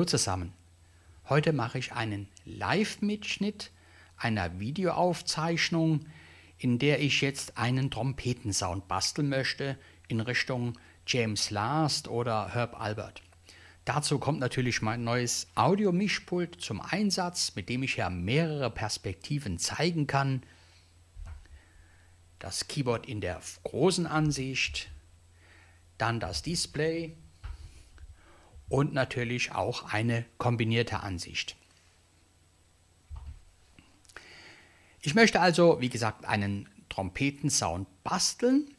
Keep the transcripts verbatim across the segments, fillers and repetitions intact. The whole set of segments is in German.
zusammen, heute mache ich einen Live-Mitschnitt einer Videoaufzeichnung, in der ich jetzt einen Trompetensound basteln möchte in Richtung James Last oder Herb Alpert. Dazu kommt natürlich mein neues Audio-Mischpult zum Einsatz, mit dem ich ja mehrere Perspektiven zeigen kann. Das Keyboard in der großen Ansicht, dann das Display und natürlich auch eine kombinierte Ansicht. Ich möchte also, wie gesagt, einen Trompetensound basteln.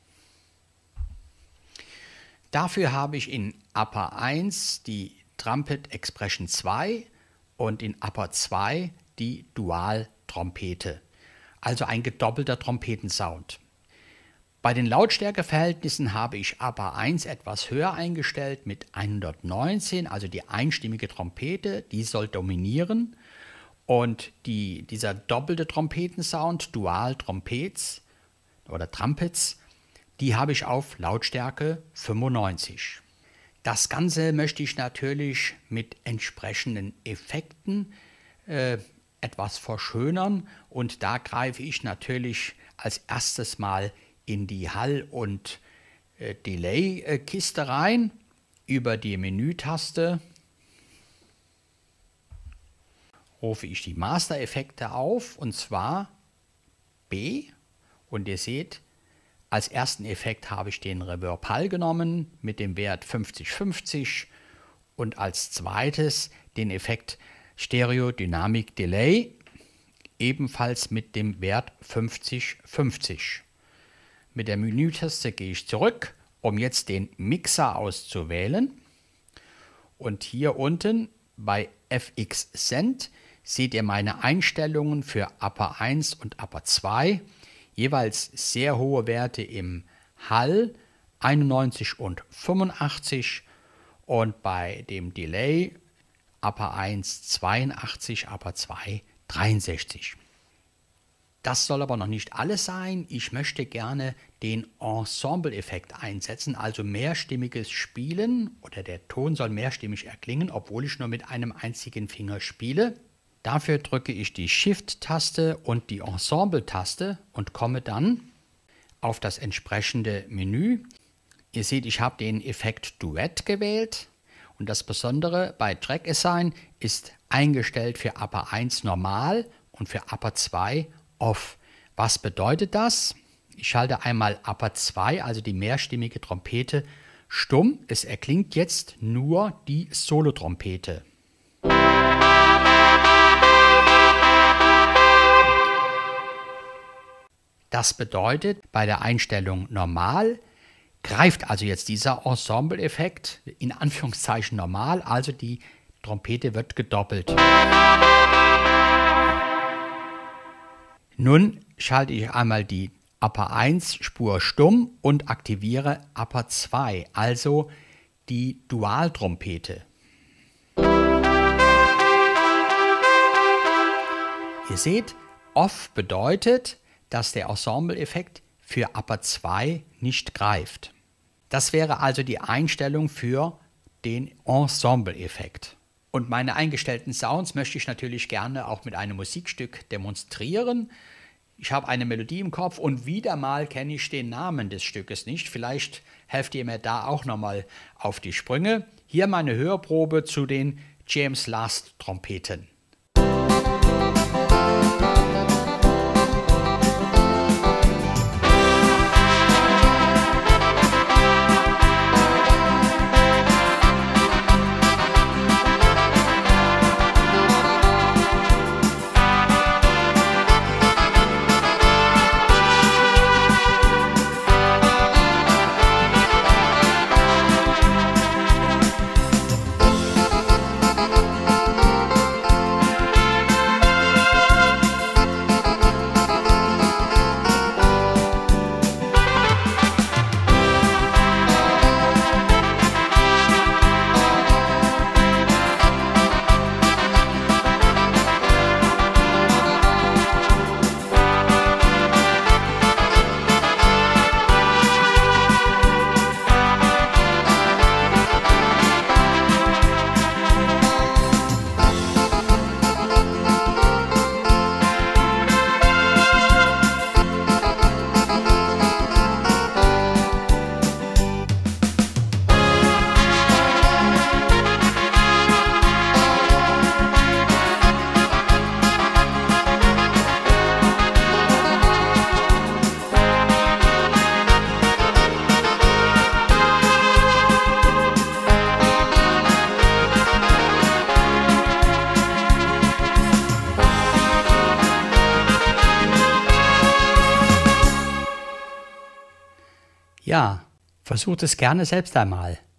Dafür habe ich in Upper eins die Trumpet Expression zwei und in Upper zwei die Dual-Trompete, also ein gedoppelter Trompetensound. Bei den Lautstärkeverhältnissen habe ich Upper eins etwas höher eingestellt mit hundertneunzehn, also die einstimmige Trompete, die soll dominieren. Und die, dieser doppelte Trompetensound, Dual-Trompets oder Trumpets, die habe ich auf Lautstärke fünfundneunzig. Das Ganze möchte ich natürlich mit entsprechenden Effekten äh, etwas verschönern und da greife ich natürlich als erstes mal in die Hall- und äh, Delay-Kiste rein über die Menütaste. Rufe ich die Master-Effekte auf und zwar B und ihr seht, als ersten Effekt habe ich den Reverb Hall genommen mit dem Wert fünfzig fünfzig und als zweites den Effekt Stereo Dynamic Delay ebenfalls mit dem Wert fünfzig fünfzig. Mit der Menütaste gehe ich zurück, um jetzt den Mixer auszuwählen und hier unten bei F X Send seht ihr meine Einstellungen für Upper eins und Upper zwei. Jeweils sehr hohe Werte im Hall, einundneunzig und fünfundachtzig und bei dem Delay Upper eins zweiundachtzig, Upper zwei dreiundsechzig. Das soll aber noch nicht alles sein. Ich möchte gerne den Ensemble-Effekt einsetzen, also mehrstimmiges Spielen oder der Ton soll mehrstimmig erklingen, obwohl ich nur mit einem einzigen Finger spiele. Dafür drücke ich die Shift-Taste und die Ensemble-Taste und komme dann auf das entsprechende Menü. Ihr seht, ich habe den Effekt Duett gewählt und das Besondere bei Track Assign ist eingestellt für Upper eins normal und für Upper zwei off. Was bedeutet das? Ich schalte einmal Upper zwei, also die mehrstimmige Trompete, stumm. Es erklingt jetzt nur die Solotrompete. Das bedeutet, bei der Einstellung normal greift also jetzt dieser Ensemble-Effekt in Anführungszeichen normal, also die Trompete wird gedoppelt. Nun schalte ich einmal die Upper eins Spur stumm und aktiviere Upper zwei, also die Dual-Trompete. Ihr seht, Off bedeutet, dass der Ensemble-Effekt für Upper zwei nicht greift. Das wäre also die Einstellung für den Ensemble-Effekt. Und meine eingestellten Sounds möchte ich natürlich gerne auch mit einem Musikstück demonstrieren. Ich habe eine Melodie im Kopf und wieder mal kenne ich den Namen des Stückes nicht. Vielleicht helft ihr mir da auch nochmal auf die Sprünge. Hier meine Hörprobe zu den James Last Trompeten. Ja, versucht es gerne selbst einmal.